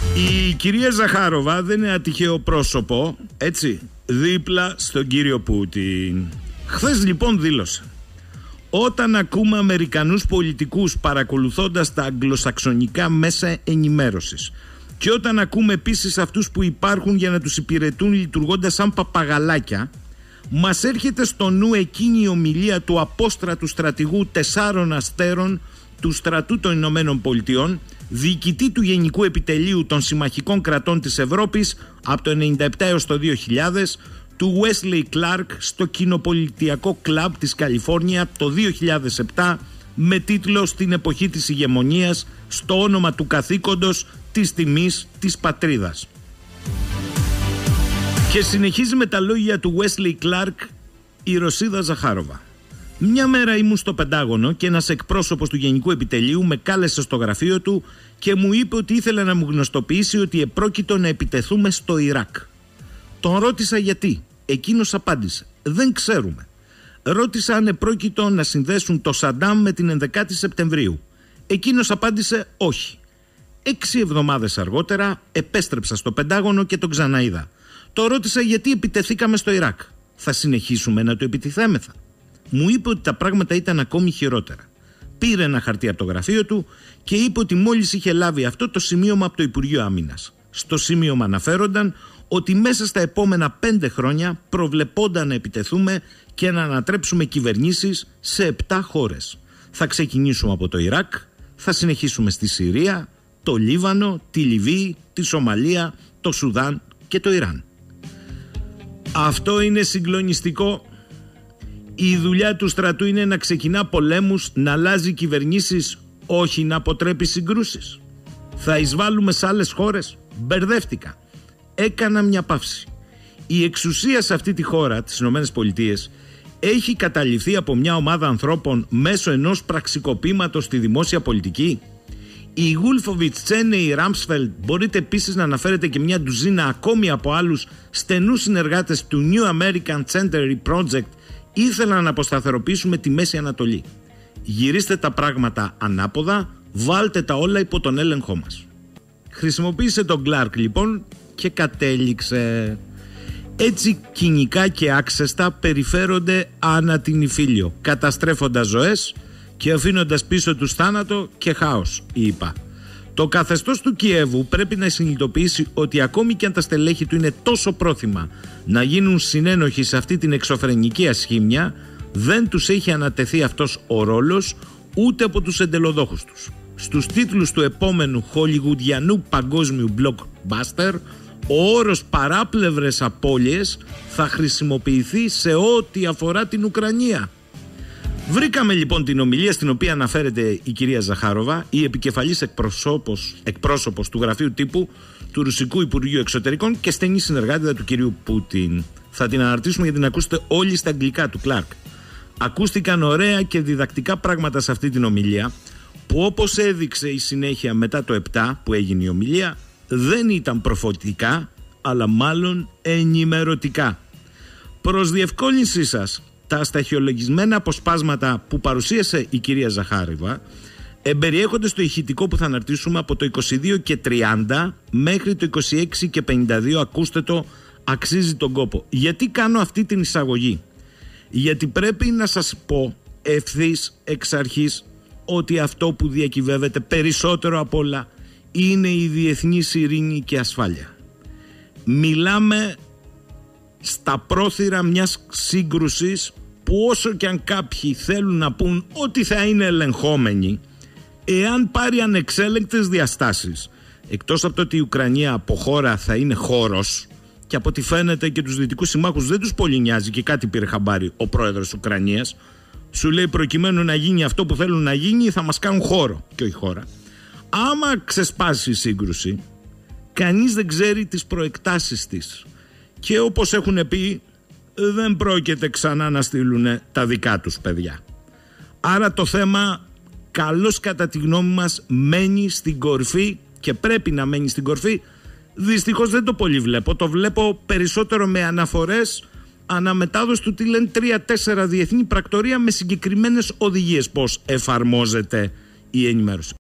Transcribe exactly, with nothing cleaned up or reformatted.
Η κυρία Ζαχάροβα δεν είναι ένα τυχαίο πρόσωπο, έτσι, δίπλα στον κύριο Πούτιν. Χθες λοιπόν δήλωσε: όταν ακούμε Αμερικανούς πολιτικούς παρακολουθώντας τα αγγλοσαξονικά μέσα ενημέρωσης και όταν ακούμε επίσης αυτούς που υπάρχουν για να τους υπηρετούν λειτουργώντας σαν παπαγαλάκια, μας έρχεται στο νου εκείνη η ομιλία του απόστρατου στρατηγού τεσσάρων αστέρων του στρατού των Ηνωμένων Πολιτειών, διοικητή του Γενικού Επιτελείου των Συμμαχικών Κρατών της Ευρώπης από το ενενήντα επτά έως το δύο χιλιάδες, του Wesley Clark στο Κοινοπολιτιακό Κλαμπ της Καλιφόρνια το δύο χιλιάδες επτά, με τίτλο «Στην εποχή της ηγεμονίας, στο όνομα του καθήκοντος, της τιμής, της πατρίδας». Και συνεχίζει με τα λόγια του Wesley Clark η Ρωσίδα Ζαχάροβα. Μια μέρα ήμουν στο Πεντάγωνο και ένας εκπρόσωπος του Γενικού Επιτελείου με κάλεσε στο γραφείο του και μου είπε ότι ήθελε να μου γνωστοποιήσει ότι επρόκειτο να επιτεθούμε στο Ιράκ. Τον ρώτησα γιατί. Εκείνος απάντησε: δεν ξέρουμε. Ρώτησα αν επρόκειτο να συνδέσουν το Σαντάμ με την ενδεκάτη Σεπτεμβρίου. Εκείνος απάντησε όχι. Έξι εβδομάδες αργότερα επέστρεψα στο Πεντάγωνο και τον ξαναείδα. Το ρώτησα γιατί επιτεθήκαμε στο Ιράκ. Θα συνεχίσουμε να το επιτιθέμεθα? Μου είπε ότι τα πράγματα ήταν ακόμη χειρότερα. Πήρε ένα χαρτί από το γραφείο του και είπε ότι μόλις είχε λάβει αυτό το σημείωμα από το Υπουργείο Άμυνας. Στο σημείωμα αναφέρονταν ότι μέσα στα επόμενα πέντε χρόνια προβλεπόνταν να επιτεθούμε και να ανατρέψουμε κυβερνήσεις σε επτά χώρες. Θα ξεκινήσουμε από το Ιράκ, θα συνεχίσουμε στη Συρία, το Λίβανο, τη Λιβύη, τη Σομαλία, το Σουδάν και το Ιράν. Αυτό είναι συγκλονιστικό. Η δουλειά του στρατού είναι να ξεκινά πολέμους, να αλλάζει κυβερνήσεις, όχι να αποτρέπει συγκρούσεις. Θα εισβάλλουμε σε άλλες χώρες? Μπερδεύτηκα. Έκανα μια παύση. Η εξουσία σε αυτή τη χώρα, τις Ηνωμένες Πολιτείες, έχει καταληφθεί από μια ομάδα ανθρώπων μέσω ενός πραξικοπήματος στη δημόσια πολιτική. Η Γούλφοβιτς, Τσένεϊ, Ράμσφελντ, μπορείτε επίσης να αναφέρετε και μια ντουζίνα ακόμη από άλλους στενούς συνεργάτες του New American Century Project, ήθελαν να αποσταθεροποιήσουμε τη Μέση Ανατολή. Γυρίστε τα πράγματα ανάποδα, βάλτε τα όλα υπό τον έλεγχό μας. Χρησιμοποίησε τον Κλάρκ λοιπόν και κατέληξε. Έτσι κοινικά και άξεστα περιφέρονται ανά την Ιφίλιο, καταστρέφοντας ζωές και αφήνοντας πίσω τους θάνατο και χάος, είπα. Το καθεστώς του Κιέβου πρέπει να συνειδητοποιήσει ότι ακόμη και αν τα στελέχη του είναι τόσο πρόθυμα να γίνουν συνένοχοι σε αυτή την εξωφρενική ασχήμια, δεν τους έχει ανατεθεί αυτός ο ρόλος ούτε από τους εντελοδόχους τους. Στους τίτλους του επόμενου χολιγουντιανού παγκόσμιου blockbuster, ο όρος παράπλευρες απώλειες θα χρησιμοποιηθεί σε ό,τι αφορά την Ουκρανία. Βρήκαμε λοιπόν την ομιλία στην οποία αναφέρεται η κυρία Ζαχάροβα, η επικεφαλής εκπρόσωπος, εκπρόσωπος του γραφείου τύπου του Ρωσικού Υπουργείου Εξωτερικών και στενή συνεργάτητα του κυρίου Πούτιν. Θα την αναρτήσουμε για την ακούσετε όλοι στα αγγλικά του Κλάρκ. Ακούστηκαν ωραία και διδακτικά πράγματα σε αυτή την ομιλία, που όπως έδειξε η συνέχεια μετά το επτά που έγινε η ομιλία, δεν ήταν προφωτικά, αλλά μάλλον ενημερωτικά. Προς διευκόλυνσή σας, τα σταχυολογισμένα αποσπάσματα που παρουσίασε η κυρία Ζαχάροβα εμπεριέχονται στο ηχητικό που θα αναρτήσουμε από το είκοσι δύο και τριάντα μέχρι το είκοσι έξι και πενήντα δύο. Ακούστε το, αξίζει τον κόπο. Γιατί κάνω αυτή την εισαγωγή? Γιατί πρέπει να σας πω ευθύς εξ αρχής ότι αυτό που διακυβεύεται περισσότερο απ' όλα είναι η διεθνής ειρήνη και ασφάλεια. Μιλάμε στα πρόθυρα μιας σύγκρουσης που όσο και αν κάποιοι θέλουν να πούν ότι θα είναι ελεγχόμενοι, εάν πάρει ανεξέλεγκτες διαστάσεις, εκτός από το ότι η Ουκρανία από χώρα θα είναι χώρος, και από ό,τι φαίνεται και τους δυτικούς συμμάχους δεν τους πολύ νοιάζει και κάτι πήρε χαμπάρι ο πρόεδρος της Ουκρανίας, σου λέει προκειμένου να γίνει αυτό που θέλουν να γίνει θα μας κάνουν χώρο και όχι χώρα. Άμα ξεσπάσει η σύγκρουση, κανείς δεν ξέρει τις προεκτάσεις της και όπως έχουν πει δεν πρόκειται ξανά να στείλουν τα δικά τους παιδιά. Άρα το θέμα καλώς κατά τη γνώμη μας μένει στην κορφή και πρέπει να μένει στην κορφή. Δυστυχώς δεν το πολύ βλέπω, το βλέπω περισσότερο με αναφορές αναμετάδοση του τι λένε τρία τέσσερα διεθνή πρακτορία με συγκεκριμένες οδηγίες πώς εφαρμόζεται η ενημέρωση.